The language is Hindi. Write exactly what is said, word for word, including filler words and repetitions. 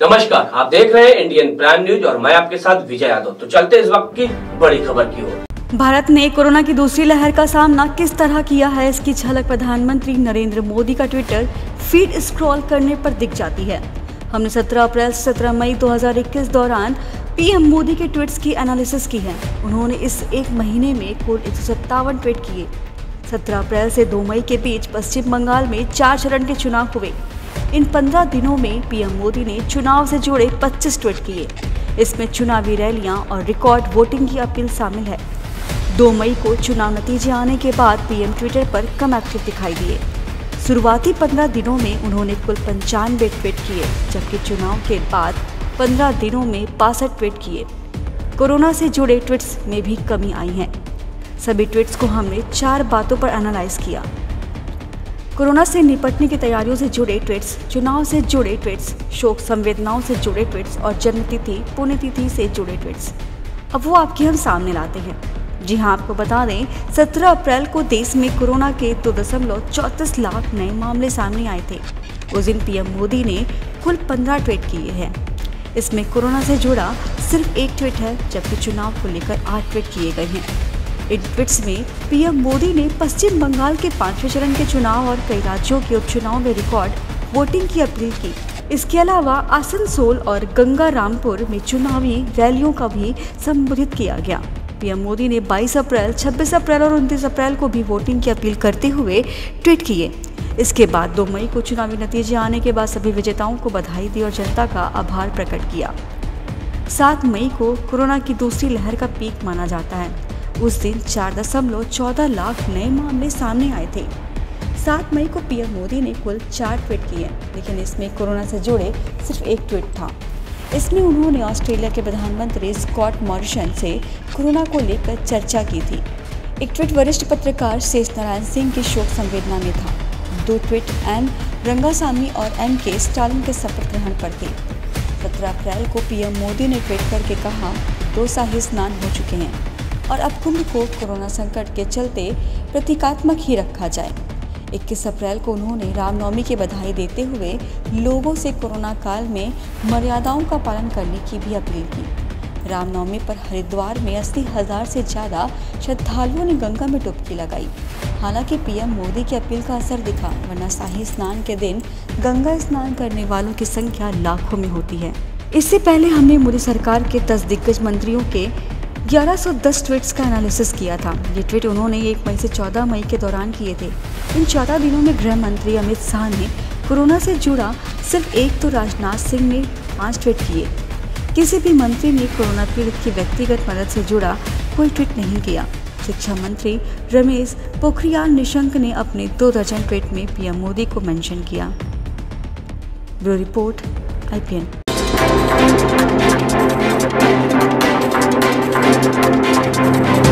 नमस्कार, आप देख रहे हैं इंडियन प्राइम न्यूज और मैं आपके साथ विजय यादव। तो चलते हैं इस वक्त की बड़ी खबर की ओर। भारत ने कोरोना की दूसरी लहर का सामना किस तरह किया है, इसकी झलक प्रधानमंत्री नरेंद्र मोदी का ट्विटर फीड स्क्रॉल करने पर दिख जाती है। हमने सत्रह अप्रैल से सत्रह मई दो हज़ार इक्कीस दौरान पीएम मोदी के ट्वीट्स की एनालिसिस की है। उन्होंने इस एक महीने में कुल एक सौ सत्तावन ट्वीट किए। सत्रह अप्रैल से दो मई के बीच पश्चिम बंगाल में चार चरण के चुनाव हुए। इन पंद्रह दिनों में पीएम मोदी ने चुनाव से जुड़े पच्चीस ट्वीट किए। इसमें चुनावी रैलियां और रिकॉर्ड वोटिंग की अपील शामिल है। दो मई को चुनाव नतीजे आने के बाद पीएम ट्विटर पर कम एक्टिव दिखाई दिए। शुरुआती पंद्रह दिनों में उन्होंने कुल पंचानवे ट्वीट किए, जबकि चुनाव के बाद पंद्रह दिनों में बासठ ट्वीट किए। कोरोना से जुड़े ट्वीट्स में भी कमी आई है। सभी ट्वीट्स को हमने चार बातों पर एनालाइज किया। कोरोना से निपटने की तैयारियों से जुड़े ट्वीट्स, चुनाव से जुड़े ट्वीट्स, शोक संवेदनाओं से जुड़े ट्वीट्स और जन्मतिथि पुण्यतिथि से जुड़े ट्वीट्स। अब वो आपके हम सामने लाते हैं। जी हाँ, आपको बता दें, सत्रह अप्रैल को देश में कोरोना के दो दशमलव चौंतीस लाख नए मामले सामने आए थे। उस दिन पीएम मोदी ने कुल पंद्रह ट्वीट किए हैं। इसमें कोरोना से जुड़ा सिर्फ एक ट्वीट है, जबकि चुनाव को लेकर आठ ट्वीट किए गए हैं। इन ट्वीट्स में पीएम मोदी ने पश्चिम बंगाल के पांचवें चरण के चुनाव और कई राज्यों के उपचुनाव में रिकॉर्ड वोटिंग की अपील की। इसके अलावा आसनसोल और गंगारामपुर में चुनावी रैलियों का भी संबोधित किया गया। पीएम मोदी ने बाईस अप्रैल, छब्बीस अप्रैल और उनतीस अप्रैल को भी वोटिंग की अपील करते हुए ट्वीट किए। इसके बाद दो मई को चुनावी नतीजे आने के बाद सभी विजेताओं को बधाई दी और जनता का आभार प्रकट किया। सात मई को कोरोना की दूसरी लहर का पीक माना जाता है। उस दिन चार दशमलव चौदह लाख नए मामले सामने आए थे। सात मई को पीएम मोदी ने कुल चार ट्वीट किए, लेकिन इसमें कोरोना से जुड़े सिर्फ एक ट्वीट था। इसमें उन्होंने ऑस्ट्रेलिया के प्रधानमंत्री स्कॉट मॉरिसन से कोरोना को लेकर चर्चा की थी। एक ट्वीट वरिष्ठ पत्रकार शेष नारायण सिंह की शोक संवेदना में था। दो ट्वीट एन रंगासामी और एम के स्टालिन के शपथ ग्रहण पर थे। सत्रह अप्रैल को पीएम मोदी ने ट्वीट करके कहा, दो शाही स्नान हो चुके हैं और अब कुंभ को कोरोना संकट के चलते प्रतीकात्मक ही रखा जाए। इक्कीस अप्रैल को उन्होंने रामनवमी की बधाई देते हुए लोगों से कोरोना काल में मर्यादाओं का पालन करने की भी अपील की। रामनवमी पर हरिद्वार में अस्सी हजार से ज़्यादा श्रद्धालुओं ने गंगा में डुबकी लगाई। हालांकि पीएम मोदी की अपील का असर दिखा, वरना शाही स्नान के दिन गंगा स्नान करने वालों की संख्या लाखों में होती है। इससे पहले हमने मोदी सरकार के दस दिग्गज मंत्रियों के ग्यारह सौ दस ट्वीट्स का एनालिसिस किया था। ये ट्वीट उन्होंने एक मई से चौदह मई के दौरान किए थे। इन चौदह दिनों में गृह मंत्री अमित शाह ने कोरोना से जुड़ा सिर्फ एक, तो राजनाथ सिंह ने पाँच ट्वीट किए। किसी भी मंत्री ने कोरोना पीड़ित की व्यक्तिगत मदद से जुड़ा कोई ट्वीट नहीं किया। शिक्षा मंत्री रमेश पोखरियाल निशंक ने अपने दो दर्जन ट्वीट में पीएम मोदी को मेंशन किया। Bureau report, I P N. Thank you.